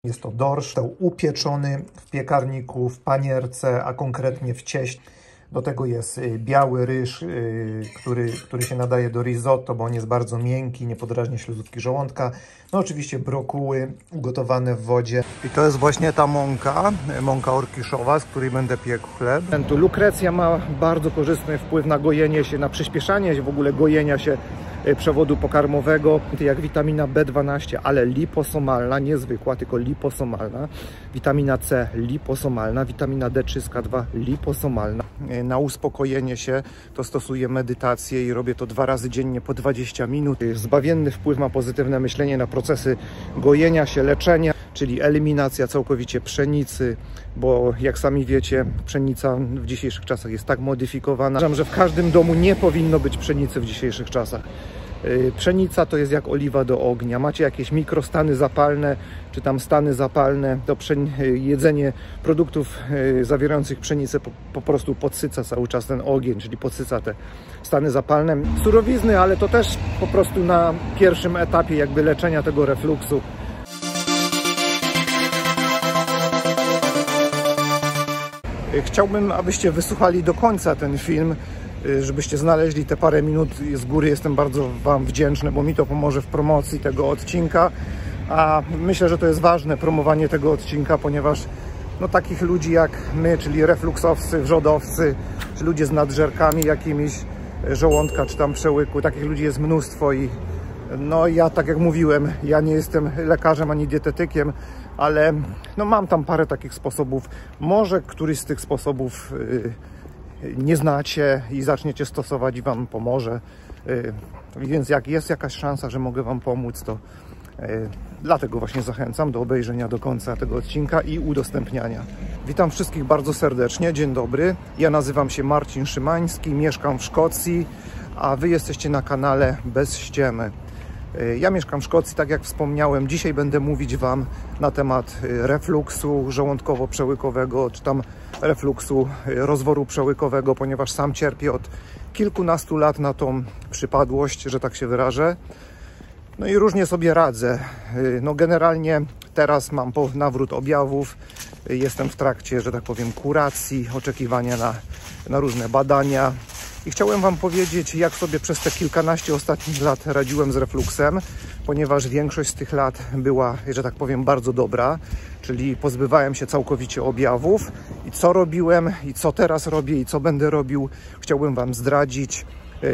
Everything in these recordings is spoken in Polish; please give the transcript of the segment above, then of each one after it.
Jest to dorsz, został upieczony w piekarniku, w panierce, a konkretnie w cieście. Do tego jest biały ryż, który się nadaje do risotto, bo on jest bardzo miękki, nie podrażnia śluzówki żołądka. No oczywiście brokuły ugotowane w wodzie. I to jest właśnie ta mąka orkiszowa, z której będę piekł chleb. Tu lukrecja ma bardzo korzystny wpływ na gojenie się, na przyspieszanie w ogóle gojenia się przewodu pokarmowego, jak witamina B12, ale liposomalna, nie zwykła, tylko liposomalna, witamina C liposomalna, witamina D3K2 liposomalna. Na uspokojenie się to stosuję medytację i robię to 2 razy dziennie po 20 minut. Zbawienny wpływ ma pozytywne myślenie na procesy gojenia się, leczenia, czyli eliminacja całkowicie pszenicy, bo jak sami wiecie, pszenica w dzisiejszych czasach jest tak modyfikowana, że w każdym domu nie powinno być pszenicy w dzisiejszych czasach. Pszenica to jest jak oliwa do ognia. Macie jakieś mikrostany zapalne, czy tam stany zapalne, to jedzenie produktów zawierających pszenicę po prostu podsyca cały czas ten ogień, czyli podsyca te stany zapalne. Surowizny, ale to też po prostu na pierwszym etapie jakby leczenia tego refluksu. Chciałbym, abyście wysłuchali do końca ten film, żebyście znaleźli te parę minut. Z góry jestem bardzo Wam wdzięczny, bo mi to pomoże w promocji tego odcinka, a myślę, że to jest ważne, promowanie tego odcinka, ponieważ no, takich ludzi jak my, czyli refluksowcy, wrzodowcy, czy ludzie z nadżerkami jakimiś żołądka, czy tam przełyku, takich ludzi jest mnóstwo i no ja, tak jak mówiłem, ja nie jestem lekarzem ani dietetykiem, ale no, mam tam parę takich sposobów. Może któryś z tych sposobów nie znacie i zaczniecie stosować i Wam pomoże. Więc jak jest jakaś szansa, że mogę Wam pomóc, to dlatego właśnie zachęcam do obejrzenia do końca tego odcinka i udostępniania. Witam wszystkich bardzo serdecznie, dzień dobry. Ja nazywam się Marcin Szymański, mieszkam w Szkocji, a Wy jesteście na kanale Bez Ściemy. Ja mieszkam w Szkocji, tak jak wspomniałem. Dzisiaj będę mówić Wam na temat refluksu żołądkowo-przełykowego, czy tam refluksu rozworu przełykowego, ponieważ sam cierpię od kilkunastu lat na tą przypadłość, że tak się wyrażę. No i różnie sobie radzę. No generalnie teraz mam nawrót objawów. Jestem w trakcie, że tak powiem, kuracji, oczekiwania na różne badania. I chciałem Wam powiedzieć, jak sobie przez te kilkanaście ostatnich lat radziłem z refluksem, ponieważ większość z tych lat była, że tak powiem, bardzo dobra, czyli pozbywałem się całkowicie objawów. I co robiłem, i co teraz robię, i co będę robił, chciałbym Wam zdradzić.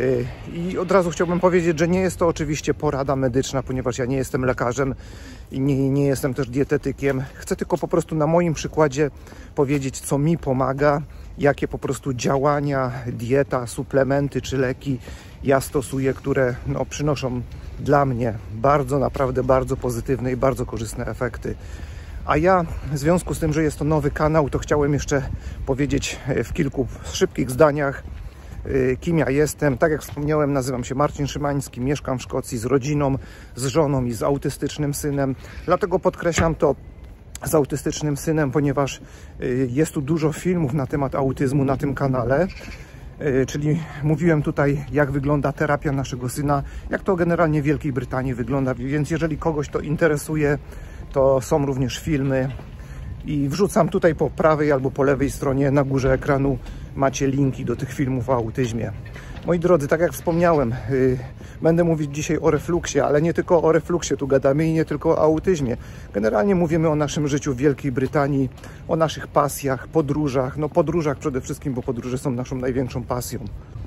I od razu chciałbym powiedzieć, że nie jest to oczywiście porada medyczna, ponieważ ja nie jestem lekarzem i nie jestem też dietetykiem. Chcę tylko po prostu na moim przykładzie powiedzieć, co mi pomaga, jakie po prostu działania, dieta, suplementy czy leki ja stosuję, które no, przynoszą dla mnie bardzo, naprawdę bardzo pozytywne i bardzo korzystne efekty. A ja w związku z tym, że jest to nowy kanał, to chciałem jeszcze powiedzieć w kilku szybkich zdaniach, kim ja jestem. Tak jak wspomniałem, nazywam się Marcin Szymański, mieszkam w Szkocji z rodziną, z żoną i z autystycznym synem. Dlatego podkreślam to z autystycznym synem, ponieważ jest tu dużo filmów na temat autyzmu na tym kanale. Czyli mówiłem tutaj, jak wygląda terapia naszego syna, jak to generalnie w Wielkiej Brytanii wygląda, więc jeżeli kogoś to interesuje, to są również filmy i wrzucam tutaj po prawej albo po lewej stronie na górze ekranu macie linki do tych filmów o autyzmie. Moi drodzy, tak jak wspomniałem, będę mówić dzisiaj o refluksie, ale nie tylko o refluksie tu gadamy i nie tylko o autyzmie. Generalnie mówimy o naszym życiu w Wielkiej Brytanii, o naszych pasjach, podróżach. No podróżach przede wszystkim, bo podróże są naszą największą pasją.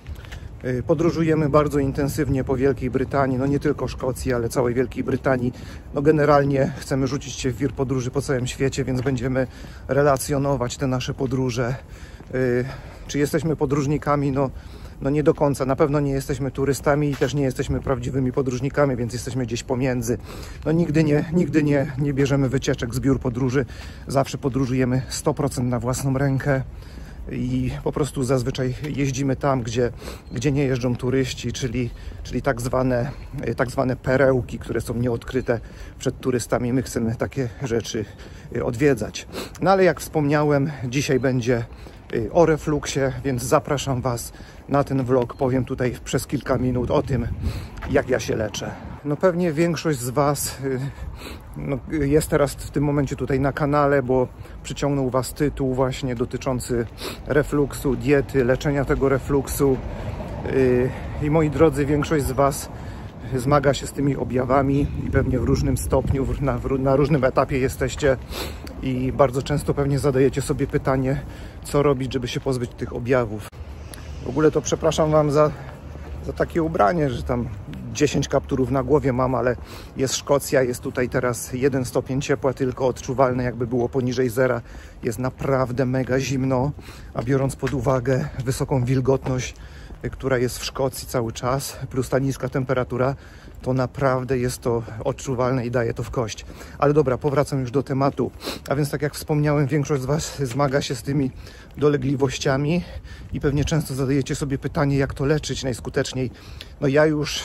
Podróżujemy bardzo intensywnie po Wielkiej Brytanii, no nie tylko Szkocji, ale całej Wielkiej Brytanii. No generalnie chcemy rzucić się w wir podróży po całym świecie, więc będziemy relacjonować te nasze podróże. Czy jesteśmy podróżnikami? No nie do końca. Na pewno nie jesteśmy turystami i też nie jesteśmy prawdziwymi podróżnikami, więc jesteśmy gdzieś pomiędzy. No nigdy nie bierzemy wycieczek z biur podróży. Zawsze podróżujemy 100% na własną rękę i po prostu zazwyczaj jeździmy tam, gdzie nie jeżdżą turyści, czyli tak zwane perełki, które są nieodkryte przed turystami. My chcemy takie rzeczy odwiedzać. No ale jak wspomniałem, dzisiaj będzie o refluksie, więc zapraszam Was na ten vlog. Powiem tutaj przez kilka minut o tym, jak ja się leczę. No pewnie większość z Was jest teraz w tym momencie tutaj na kanale, bo przyciągnął Was tytuł właśnie dotyczący refluksu, diety, leczenia tego refluksu. I moi drodzy, większość z Was zmaga się z tymi objawami i pewnie w różnym stopniu, na różnym etapie jesteście i bardzo często pewnie zadajecie sobie pytanie, co robić, żeby się pozbyć tych objawów. W ogóle to przepraszam Wam za takie ubranie, że tam 10 kapturów na głowie mam, ale jest Szkocja, jest tutaj teraz 1 stopień ciepła, tylko odczuwalne, jakby było poniżej zera. Jest naprawdę mega zimno, a biorąc pod uwagę wysoką wilgotność, która jest w Szkocji cały czas, plus ta niska temperatura, to naprawdę jest to odczuwalne i daje to w kość. Ale dobra, powracam już do tematu. A więc tak jak wspomniałem, większość z Was zmaga się z tymi dolegliwościami i pewnie często zadajecie sobie pytanie, jak to leczyć najskuteczniej. No ja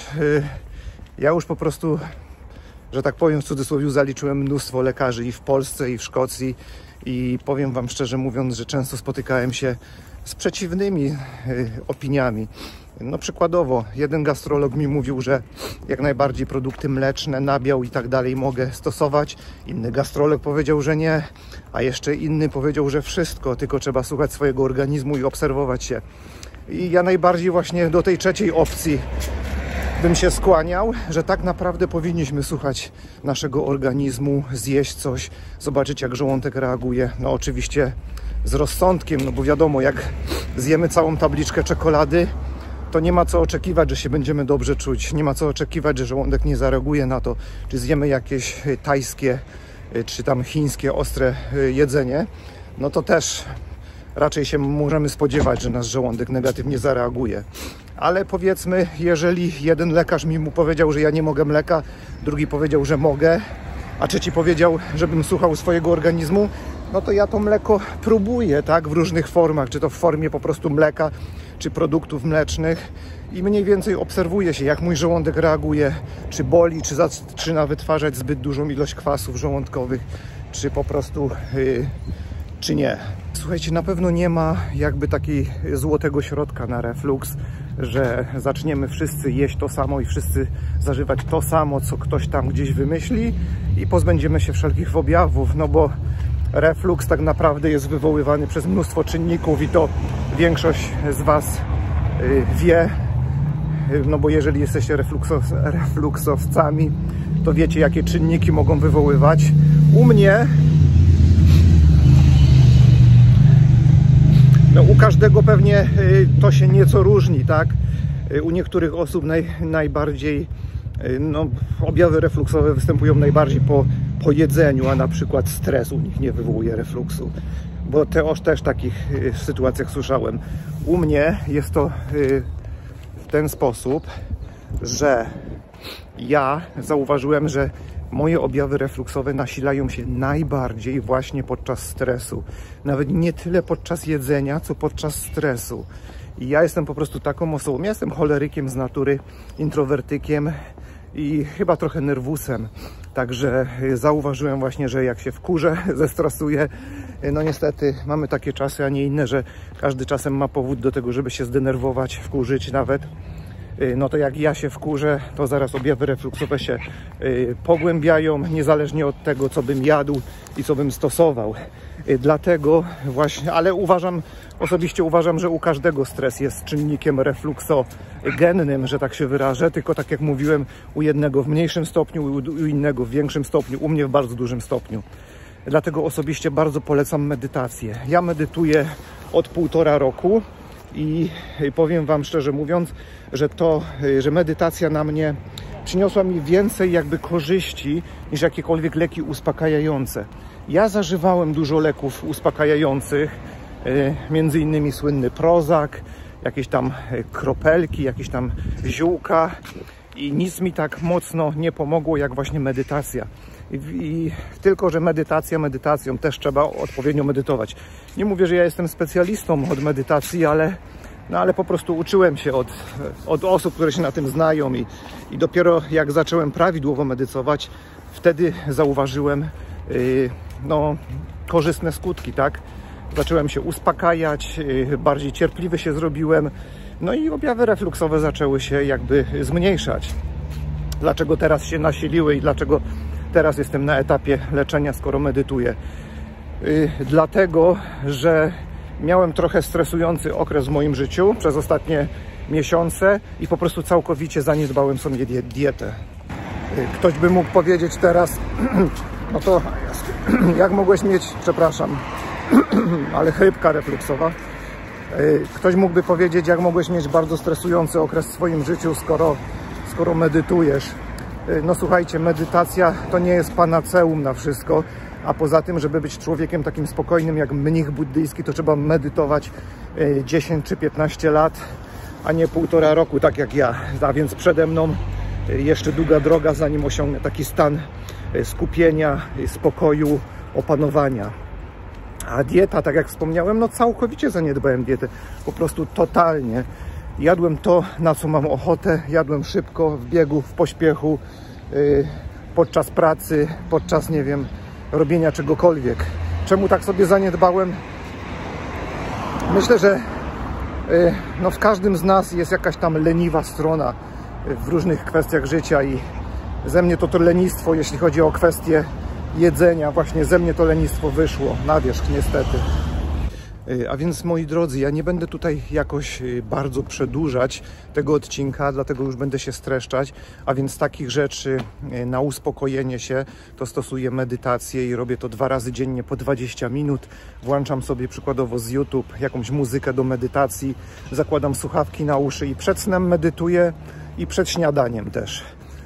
już po prostu, że tak powiem w cudzysłowie, zaliczyłem mnóstwo lekarzy i w Polsce, i w Szkocji i powiem Wam szczerze mówiąc, że często spotykałem się z przeciwnymi opiniami. No przykładowo, jeden gastrolog mi mówił, że jak najbardziej produkty mleczne, nabiał i tak dalej mogę stosować. Inny gastrolog powiedział, że nie, a jeszcze inny powiedział, że wszystko, tylko trzeba słuchać swojego organizmu i obserwować się. I ja najbardziej właśnie do tej trzeciej opcji bym się skłaniał, że tak naprawdę powinniśmy słuchać naszego organizmu, zjeść coś, zobaczyć jak żołądek reaguje. No oczywiście z rozsądkiem, no bo wiadomo, jak zjemy całą tabliczkę czekolady, to nie ma co oczekiwać, że się będziemy dobrze czuć. Nie ma co oczekiwać, że żołądek nie zareaguje na to, czy zjemy jakieś tajskie, czy tam chińskie ostre jedzenie. No to też raczej się możemy spodziewać, że nasz żołądek negatywnie zareaguje. Ale powiedzmy, jeżeli jeden lekarz mi powiedział, że ja nie mogę mleka, drugi powiedział, że mogę, a trzeci powiedział, żebym słuchał swojego organizmu, no to ja to mleko próbuję, tak, w różnych formach, czy to w formie po prostu mleka, czy produktów mlecznych i mniej więcej obserwuję się, jak mój żołądek reaguje, czy boli, czy zaczyna wytwarzać zbyt dużą ilość kwasów żołądkowych, czy po prostu, czy nie. Słuchajcie, na pewno nie ma jakby takiego złotego środka na refluks, że zaczniemy wszyscy jeść to samo i wszyscy zażywać to samo, co ktoś tam gdzieś wymyśli i pozbędziemy się wszelkich objawów, no bo refluks tak naprawdę jest wywoływany przez mnóstwo czynników i to większość z Was wie, no bo jeżeli jesteście refluksowcami, to wiecie, jakie czynniki mogą wywoływać. U mnie, no u każdego pewnie to się nieco różni, tak? U niektórych osób najbardziej, no, objawy refluksowe występują najbardziej po jedzeniu, a na przykład stres u nich nie wywołuje refluksu, bo też takich sytuacjach słyszałem. U mnie jest to w ten sposób, że ja zauważyłem, że moje objawy refluksowe nasilają się najbardziej właśnie podczas stresu. Nawet nie tyle podczas jedzenia, co podczas stresu. I ja jestem po prostu taką osobą. Ja jestem cholerykiem z natury, introwertykiem i chyba trochę nerwusem. Także zauważyłem właśnie, że jak się wkurzę, zestresuję, no niestety mamy takie czasy, a nie inne, że każdy czasem ma powód do tego, żeby się zdenerwować, wkurzyć nawet. No to jak ja się wkurzę, to zaraz objawy refluksowe się pogłębiają, niezależnie od tego, co bym jadł i co bym stosował. Dlatego właśnie, ale osobiście uważam, że u każdego stres jest czynnikiem refluksogennym, że tak się wyrażę, tylko tak jak mówiłem, u jednego w mniejszym stopniu, u innego w większym stopniu, u mnie w bardzo dużym stopniu. Dlatego osobiście bardzo polecam medytację. Ja medytuję od 1,5 roku i powiem Wam szczerze mówiąc, że medytacja na mnie przyniosła mi więcej jakby korzyści niż jakiekolwiek leki uspokajające. Ja zażywałem dużo leków uspokajających, między innymi słynny Prozac, jakieś tam kropelki, jakieś tam ziółka i nic mi tak mocno nie pomogło jak właśnie medytacja. I tylko, że medytacją też trzeba odpowiednio medytować. Nie mówię, że ja jestem specjalistą od medytacji, ale po prostu uczyłem się od osób, które się na tym znają i dopiero jak zacząłem prawidłowo medytować, wtedy zauważyłem no, korzystne skutki, tak? zacząłem się uspokajać, bardziej cierpliwy się zrobiłem, no i objawy refluksowe zaczęły się jakby zmniejszać. Dlaczego teraz się nasiliły i dlaczego teraz jestem na etapie leczenia, skoro medytuję? Dlatego, że miałem trochę stresujący okres w moim życiu przez ostatnie miesiące i po prostu całkowicie zaniedbałem sobie dietę. Ktoś by mógł powiedzieć teraz, no to jak mogłeś mieć, przepraszam, ale chrypka refluksowa. Ktoś mógłby powiedzieć, jak mogłeś mieć bardzo stresujący okres w swoim życiu, skoro medytujesz. No słuchajcie, medytacja to nie jest panaceum na wszystko, a poza tym, żeby być człowiekiem takim spokojnym jak mnich buddyjski, to trzeba medytować 10 czy 15 lat, a nie 1,5 roku, tak jak ja. A więc przede mną jeszcze długa droga, zanim osiągnę taki stan skupienia, spokoju, opanowania. A dieta, tak jak wspomniałem, no całkowicie zaniedbałem dietę. Po prostu totalnie. Jadłem to, na co mam ochotę. Jadłem szybko, w biegu, w pośpiechu, podczas pracy, podczas, nie wiem, robienia czegokolwiek. Czemu tak sobie zaniedbałem? Myślę, że no w każdym z nas jest jakaś tam leniwa strona w różnych kwestiach życia i ze mnie to lenistwo, jeśli chodzi o kwestie jedzenia, właśnie ze mnie to lenistwo wyszło na wierzch niestety. A więc moi drodzy, ja nie będę tutaj jakoś bardzo przedłużać tego odcinka, dlatego już będę się streszczać, a więc z takich rzeczy na uspokojenie się to stosuję medytację i robię to 2 razy dziennie po 20 minut. Włączam sobie przykładowo z YouTube jakąś muzykę do medytacji, zakładam słuchawki na uszy i przed snem medytuję i przed śniadaniem też.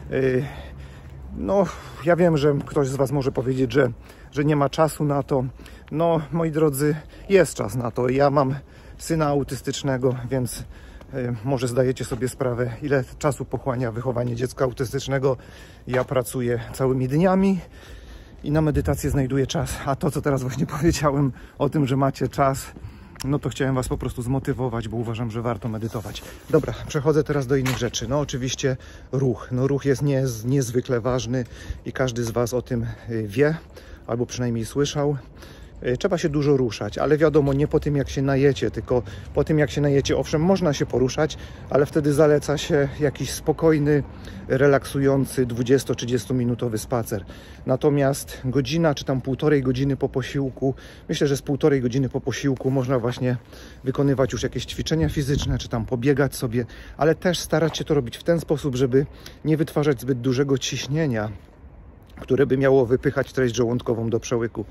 No, ja wiem, że ktoś z Was może powiedzieć, że nie ma czasu na to. No, moi drodzy, jest czas na to. Ja mam syna autystycznego, więc może zdajecie sobie sprawę, ile czasu pochłania wychowanie dziecka autystycznego. Ja pracuję całymi dniami i na medytację znajduję czas. A to, co teraz właśnie powiedziałem o tym, że macie czas, no to chciałem Was po prostu zmotywować, bo uważam, że warto medytować. Dobra, przechodzę teraz do innych rzeczy. No oczywiście ruch. No ruch jest niezwykle ważny i każdy z Was o tym wie, albo przynajmniej słyszał. Trzeba się dużo ruszać, ale wiadomo, nie po tym jak się najecie, tylko po tym jak się najecie, owszem, można się poruszać, ale wtedy zaleca się jakiś spokojny, relaksujący 20-30 minutowy spacer. Natomiast godzina czy tam 1,5 godziny po posiłku, myślę, że z 1,5 godziny po posiłku można właśnie wykonywać już jakieś ćwiczenia fizyczne, czy tam pobiegać sobie, ale też starać się to robić w ten sposób, żeby nie wytwarzać zbyt dużego ciśnienia, które by miało wypychać treść żołądkową do przełyku.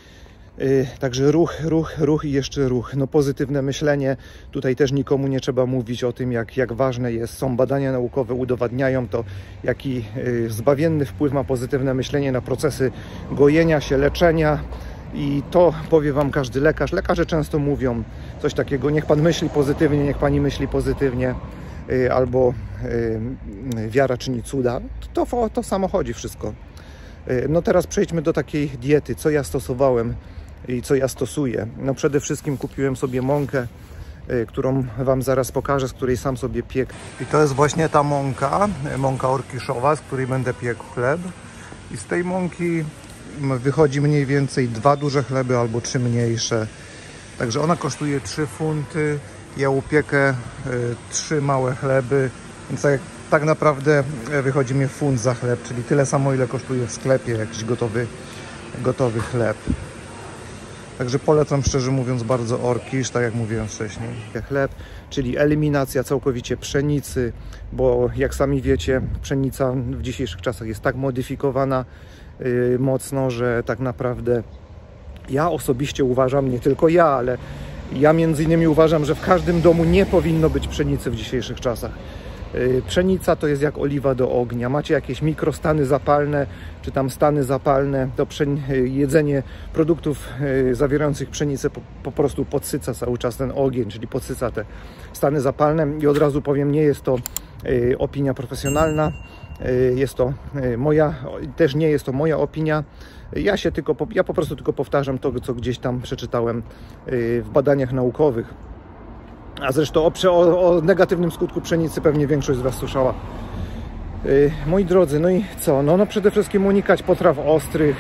Także ruch i jeszcze ruch. No pozytywne myślenie, tutaj też nikomu nie trzeba mówić o tym, jak ważne jest. Są badania naukowe, udowadniają to, jaki zbawienny wpływ ma pozytywne myślenie na procesy gojenia się, leczenia. I to powie Wam każdy lekarz. Lekarze często mówią coś takiego, niech Pan myśli pozytywnie, niech Pani myśli pozytywnie, albo wiara czyni cuda. To samo chodzi wszystko. No teraz przejdźmy do takiej diety, co ja stosowałem i co ja stosuję. No przede wszystkim kupiłem sobie mąkę, którą Wam zaraz pokażę, z której sam sobie piekł. I to jest właśnie ta mąka orkiszowa, z której będę piekł chleb. I z tej mąki wychodzi mniej więcej 2 duże chleby albo 3 mniejsze. Także ona kosztuje 3 funty. Ja upiekę 3 małe chleby, więc tak naprawdę wychodzi mi funt za chleb, czyli tyle samo, ile kosztuje w sklepie jakiś gotowy chleb. Także polecam, szczerze mówiąc, bardzo orkisz, tak jak mówiłem wcześniej. Chleb, czyli eliminacja całkowicie pszenicy, bo jak sami wiecie, pszenica w dzisiejszych czasach jest tak modyfikowana mocno, że tak naprawdę ja osobiście uważam, nie tylko ja, ale ja między innymi uważam, że w każdym domu nie powinno być pszenicy w dzisiejszych czasach. Pszenica to jest jak oliwa do ognia. Macie jakieś mikrostany zapalne, czy tam stany zapalne, to jedzenie produktów zawierających pszenicę po prostu podsyca cały czas ten ogień, czyli podsyca te stany zapalne. I od razu powiem, nie jest to opinia profesjonalna, jest to też nie jest to moja opinia. Ja po prostu tylko powtarzam to, co gdzieś tam przeczytałem w badaniach naukowych. A zresztą o negatywnym skutku pszenicy pewnie większość z Was słyszała. Moi drodzy, no i co? No przede wszystkim unikać potraw ostrych,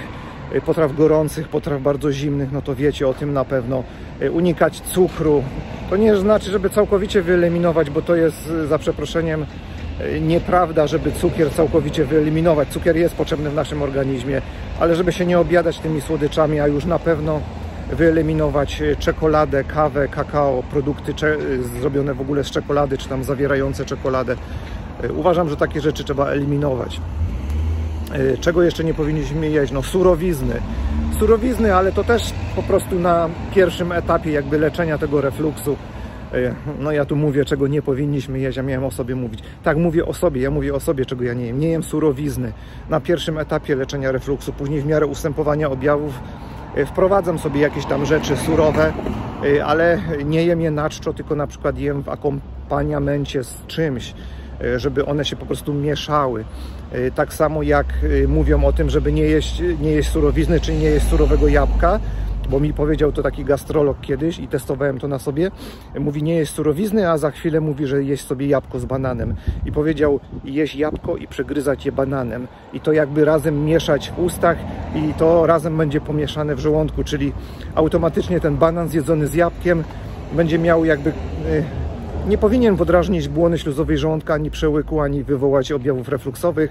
potraw gorących, potraw bardzo zimnych, no to wiecie o tym na pewno. Unikać cukru. To nie znaczy, żeby całkowicie wyeliminować, bo to jest, za przeproszeniem, nieprawda, żeby cukier całkowicie wyeliminować. Cukier jest potrzebny w naszym organizmie, ale żeby się nie objadać tymi słodyczami, a już na pewno wyeliminować czekoladę, kawę, kakao, produkty zrobione w ogóle z czekolady, czy tam zawierające czekoladę. Uważam, że takie rzeczy trzeba eliminować. Czego jeszcze nie powinniśmy jeść? No surowizny. Surowizny, ale to też po prostu na pierwszym etapie jakby leczenia tego refluksu. No ja tu mówię, czego nie powinniśmy jeść, ja miałem o sobie mówić. Tak, mówię o sobie, ja mówię o sobie, czego ja nie jem. Nie jem surowizny. Na pierwszym etapie leczenia refluksu, później w miarę ustępowania objawów wprowadzam sobie jakieś tam rzeczy surowe, ale nie jem je na czczo, tylko na przykład jem w akompaniamencie z czymś, żeby one się po prostu mieszały. Tak samo jak mówią o tym, żeby nie jeść surowizny, czy nie jeść surowego jabłka, bo mi powiedział to taki gastrolog kiedyś i testowałem to na sobie. Mówi, nie jeść surowizny, a za chwilę mówi, że jeść sobie jabłko z bananem. I powiedział, jeść jabłko i przegryzać je bananem. I to jakby razem mieszać w ustach i to razem będzie pomieszane w żołądku, czyli automatycznie ten banan zjedzony z jabłkiem będzie miał jakby... Nie powinien podrażnić błony śluzowej żołądka, ani przełyku, ani wywołać objawów refluksowych,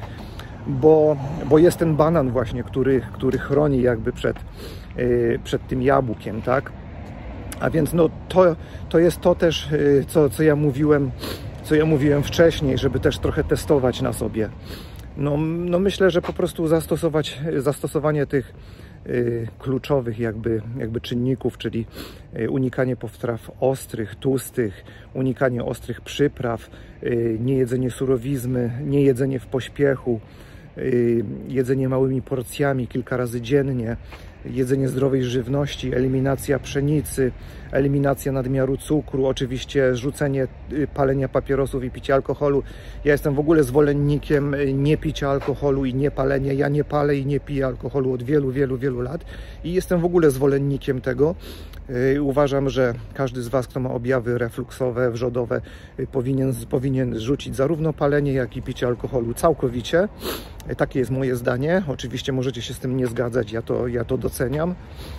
bo jest ten banan właśnie, który chroni jakby przed tym jabłkiem, tak? A więc no to jest to też, co ja mówiłem wcześniej, żeby też trochę testować na sobie. No myślę, że po prostu zastosowanie tych kluczowych jakby czynników, czyli unikanie potraw ostrych, tłustych, unikanie ostrych przypraw, niejedzenie surowizny, niejedzenie w pośpiechu, jedzenie małymi porcjami kilka razy dziennie, jedzenie zdrowej żywności, eliminacja pszenicy, eliminacja nadmiaru cukru, oczywiście rzucenie palenia papierosów i picia alkoholu. Ja jestem w ogóle zwolennikiem nie picia alkoholu i nie palenia. Ja nie palę i nie piję alkoholu od wielu lat i jestem w ogóle zwolennikiem tego. Uważam, że każdy z Was, kto ma objawy refluksowe, wrzodowe, powinien rzucić zarówno palenie, jak i picie alkoholu całkowicie. Takie jest moje zdanie. Oczywiście możecie się z tym nie zgadzać, ja to doceniam.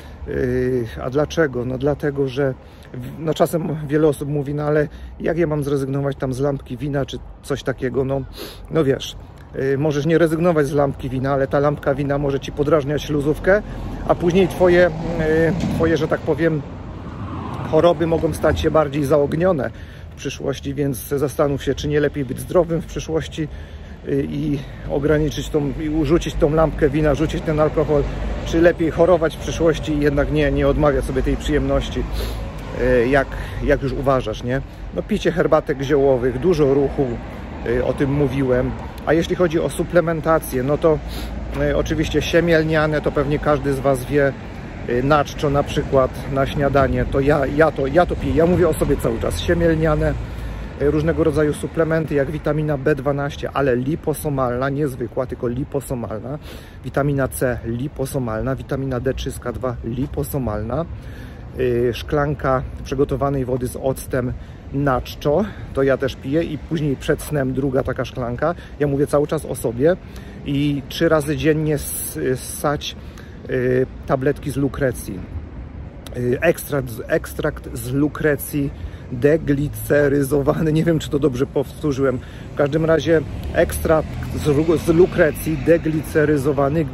A dlaczego? No dlatego, że czasem wiele osób mówi, no ale jak ja mam zrezygnować tam z lampki wina, czy coś takiego? No wiesz, możesz nie rezygnować z lampki wina, ale ta lampka wina może Ci podrażniać śluzówkę, a później twoje, że tak powiem, choroby mogą stać się bardziej zaognione w przyszłości, więc zastanów się, czy nie lepiej być zdrowym w przyszłości i ograniczyć i urzucić tą lampkę wina, rzucić ten alkohol, czy lepiej chorować w przyszłości i jednak nie odmawiać sobie tej przyjemności, jak już uważasz, nie? No picie herbatek ziołowych, dużo ruchu, o tym mówiłem. A jeśli chodzi o suplementację, no to oczywiście siemię lniane, to pewnie każdy z Was wie, na czczo na przykład na śniadanie, to ja to piję, ja mówię o sobie cały czas, siemię lniane, różnego rodzaju suplementy jak witamina B12, ale liposomalna, nie zwykła, tylko liposomalna, witamina C liposomalna, witamina D3K2 liposomalna, szklanka przygotowanej wody z octem na czczo, to ja też piję i później przed snem druga taka szklanka. Ja mówię cały czas o sobie i 3 razy dziennie ssać tabletki z lukrecji. Ekstrakt z lukrecji degliceryzowany, nie wiem, czy to dobrze powtórzyłem. W każdym razie ekstrakt z lukrecji degliceryzowany,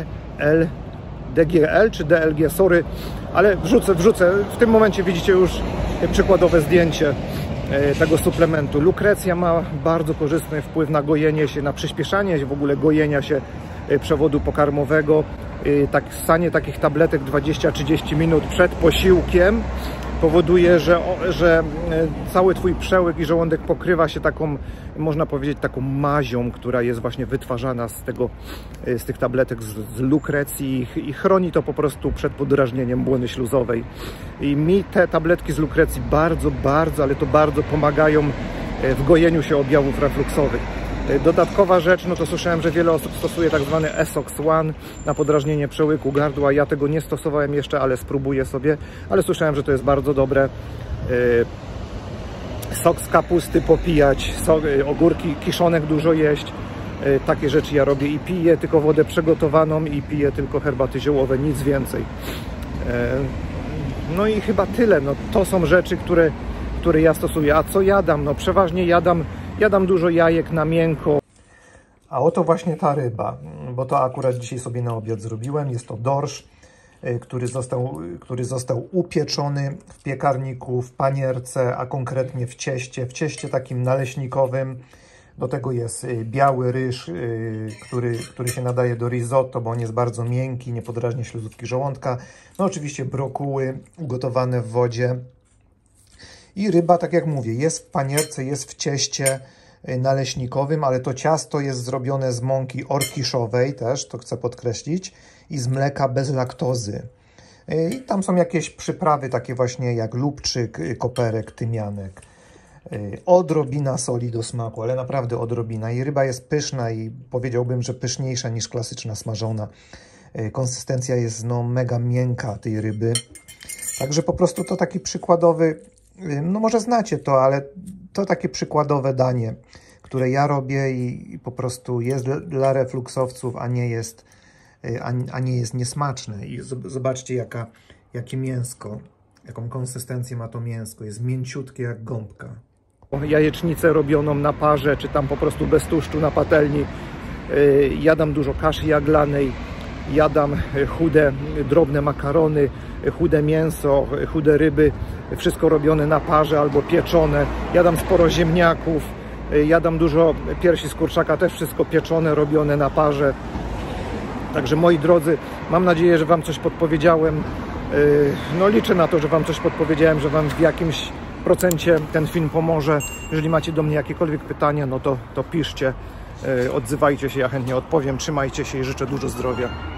DGL czy DLG, sorry, ale wrzucę. W tym momencie widzicie już przykładowe zdjęcie tego suplementu. Lukrecja ma bardzo korzystny wpływ na gojenie się, na przyspieszanie w ogóle gojenia się przewodu pokarmowego. Ssanie takich tabletek 20-30 minut przed posiłkiem powoduje, że cały Twój przełyk i żołądek pokrywa się taką, można powiedzieć, taką mazią, która jest właśnie wytwarzana z tych tabletek z lukrecji i chroni to po prostu przed podrażnieniem błony śluzowej. I mi te tabletki z lukrecji bardzo, ale to bardzo pomagają w gojeniu się objawów refluksowych. Dodatkowa rzecz, no to słyszałem, że wiele osób stosuje tak zwany Esox-1 na podrażnienie przełyku gardła. Ja tego nie stosowałem jeszcze, ale spróbuję sobie. Ale słyszałem, że to jest bardzo dobre. Sok z kapusty popijać, ogórki, kiszonek dużo jeść. Takie rzeczy ja robię i piję tylko wodę przygotowaną i piję tylko herbaty ziołowe, nic więcej. No i chyba tyle. No, to są rzeczy, które ja stosuję. A co jadam? No przeważnie jadam dużo jajek na miękko. A oto właśnie ta ryba, bo to akurat dzisiaj sobie na obiad zrobiłem. Jest to dorsz, który został upieczony w piekarniku, w panierce, a konkretnie w cieście takim naleśnikowym. Do tego jest biały ryż, który się nadaje do risotto, bo on jest bardzo miękki, nie podrażnia śluzówki żołądka. No oczywiście brokuły ugotowane w wodzie. I ryba, tak jak mówię, jest w panierce, jest w cieście naleśnikowym, ale to ciasto jest zrobione z mąki orkiszowej też, to chcę podkreślić, i z mleka bez laktozy. I tam są jakieś przyprawy takie właśnie jak lubczyk, koperek, tymianek. Odrobina soli do smaku, ale naprawdę odrobina. I ryba jest pyszna i powiedziałbym, że pyszniejsza niż klasyczna smażona. Konsystencja jest no mega miękka tej ryby. Także po prostu to taki przykładowy, no może znacie to, ale to takie przykładowe danie, które ja robię i po prostu jest dla refluksowców, a nie jest niesmaczne. I zobaczcie jakie mięsko, jaką konsystencję ma to mięsko. Jest mięciutkie jak gąbka. Jajecznicę robioną na parze, czy tam po prostu bez tłuszczu na patelni. Jadam dużo kaszy jaglanej, jadam chude, drobne makarony, chude mięso, chude ryby, wszystko robione na parze albo pieczone. Jadam sporo ziemniaków, jadam dużo piersi z kurczaka, też wszystko pieczone, robione na parze. Także moi drodzy, mam nadzieję, że Wam coś podpowiedziałem. No liczę na to, że Wam coś podpowiedziałem, że Wam w jakimś procencie ten film pomoże. Jeżeli macie do mnie jakiekolwiek pytania, no to piszcie, odzywajcie się, ja chętnie odpowiem. Trzymajcie się i życzę dużo zdrowia.